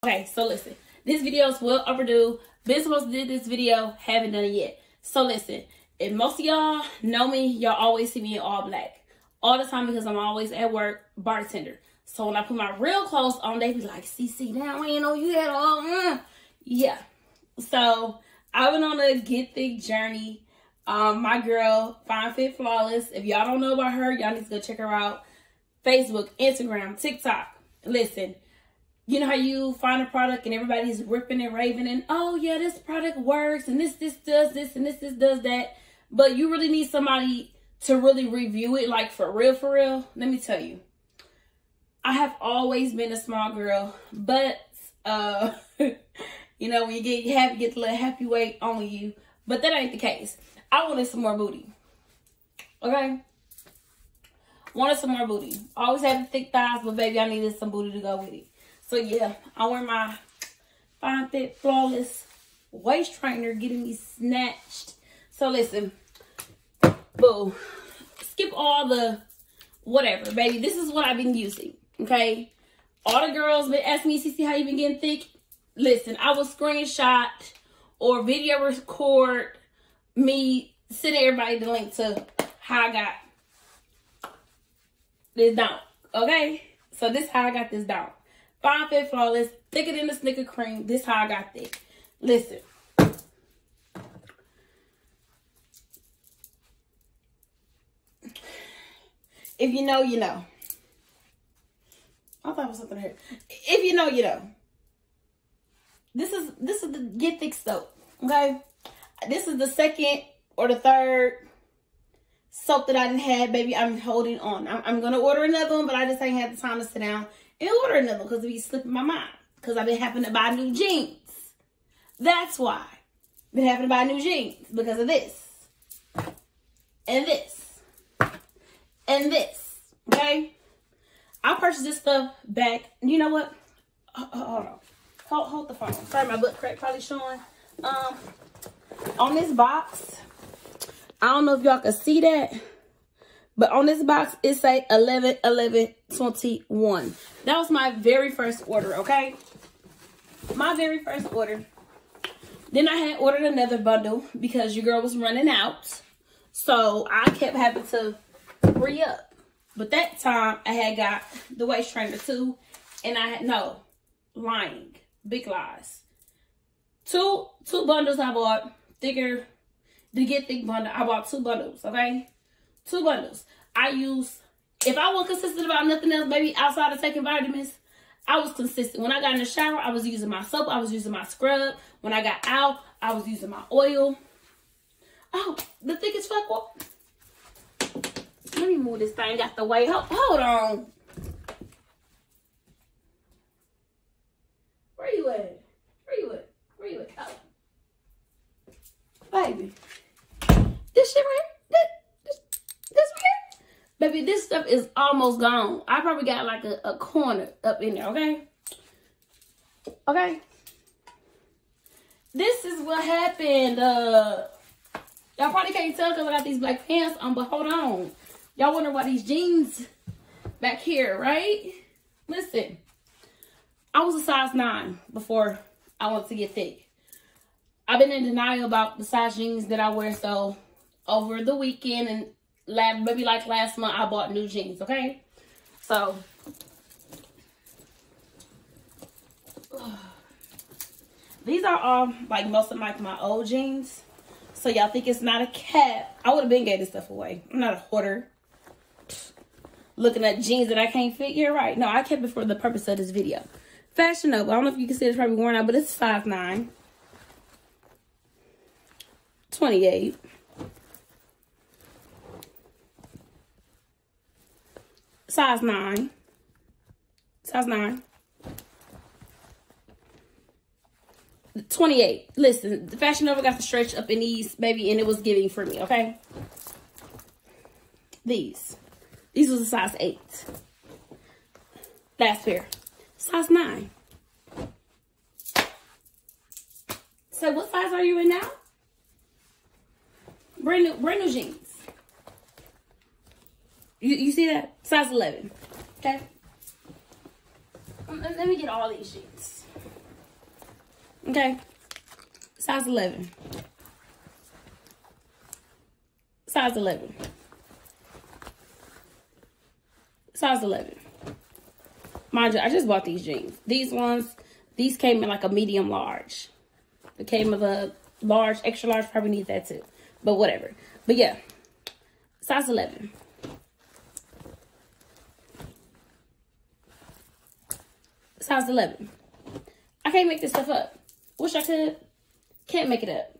Okay, so listen. This video is well overdue. Been supposed to do this video, haven't done it yet. So listen, if most of y'all know me, y'all always see me in all black. All the time because I'm always at work, bartender. So when I put my real clothes on, they be like, CC, now I ain't know you had all, Yeah. So I went on a Get Thick journey. My girl, Fine Fit Flawless. If y'all don't know about her, y'all need to go check her out. Facebook, Instagram, TikTok. Listen, you know how you find a product and everybody's ripping and raving and, oh yeah, this product works and this does this and this does that. But you really need somebody to really review it, like for real. Let me tell you, I have always been a small girl, but you know, when you have to get the little happy weight on you. But that ain't the case. I wanted some more booty. Okay? Wanted some more booty. Always had the thick thighs, but baby, I needed some booty to go with it. So yeah, I wear my Fine Fit Flawless waist trainer getting me snatched. So listen, boo, skip all the whatever, baby. This is what I've been using, okay? All the girls been asking me, CC, how you been getting thick? Listen, I will screenshot or video record me sending everybody the link to how I got this down, okay? So this is how I got this down. Fine Fit Flawless, thicker than the Snicker cream. This is how I got thick. Listen. If you know, you know. I thought it was something here. If you know, you know. This is the Get Thick soap, okay? This is the second or the third soap that I didn't have, baby. I'm holding on. I'm gonna order another one, but I just ain't had the time to sit down and order another one because it be slipping my mind. Because I've been having to buy new jeans. That's why. Been having to buy new jeans because of this. And this. And this. Okay? I purchased this stuff back. You know what? Hold on. Hold the phone. Sorry, my butt crack probably showing. On this box, I don't know if y'all can see that, but on this box, it say 11/11/21. That was my very first order, okay? My very first order. Then I had ordered another bundle because your girl was running out. So I kept having to re-up. But that time, I had got the waist trainer too. And I had, no, lying. Big lies. Two bundles I bought. Thicker, to Get Thick bundle. I bought 2 bundles, okay? 2 bundles. I use, if I wasn't consistent about nothing else, maybe outside of taking vitamins, I was consistent. When I got in the shower, I was using my soap. I was using my scrub. When I got out, I was using my oil. Oh, the thickest fuck what? Let me move this thing out the way. Hold on. Where you at? Where you at? Where you at? Oh. Baby. This shit right here? This right here? Baby, this stuff is almost gone. I probably got like a corner up in there, okay? Okay? This is what happened. Y'all probably can't tell because I got these black pants on, but hold on. Y'all wonder why these jeans back here, right? Listen. I was a size 9 before I wanted to get thick. I've been in denial about the size jeans that I wear, so over the weekend and maybe like last month, I bought new jeans, okay? So, these are all, like, most of my old jeans. So, y'all think it's not a cap. I would have been gave this stuff away. I'm not a hoarder. Looking at jeans that I can't fit. You're right. No, I kept it for the purpose of this video. Fashion Nova. I don't know if you can see it's probably worn out, but it's size 9. 28. Size 9. Size 9. 28. Listen, the Fashion Nova got the stretch up in these, baby, and it was giving for me, okay? These was a size 8. Last pair. Size 9. So what size are you in now? Brand new jeans. You see that? Size 11. Okay. Let me get all these jeans. Okay. Size 11. Size 11. Size 11. Mind you, I just bought these jeans. These came in like a medium large. It came with a large, extra large, probably need that too. But whatever. But yeah. Size 11. Size 11. I can't make this stuff up. Wish I could. Can't make it up.